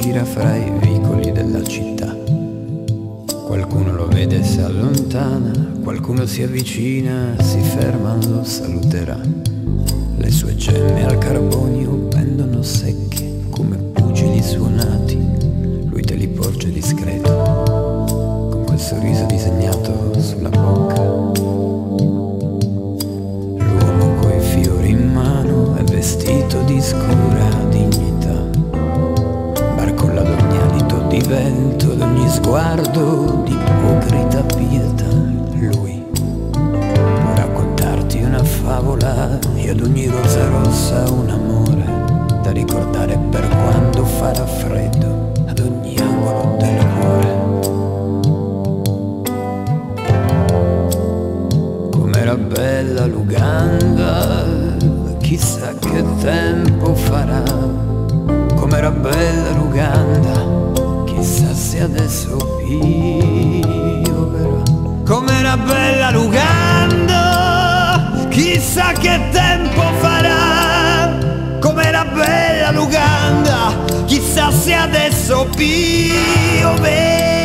gira fra i vicoli della città. Qualcuno lo vede e si allontana, qualcuno si avvicina, si ferma, lo saluterà. Le sue gemme al carbonio pendono secche come pugili suonati. Lui te li porge discreto, con quel sorriso disegnato sulla bocca. L'uomo coi fiori in mano è vestito di scura dignità. Barcolla d'ogni alito di vento, d'ogni sguardo di ipocrita pietà. Lui può raccontarti una favola e ad ogni rosa rossa un amore da ricordare per quando farà freddo ad ogni angolo del cuore. Com'era bella l'Uganda, chissà che tempo farà. Com'era bella l'Uganda, chissà se adesso pioverà. Com'era bella l'Uganda, chissà che tempo farà. Com'era bella l'Uganda, chissà se adesso pioverà.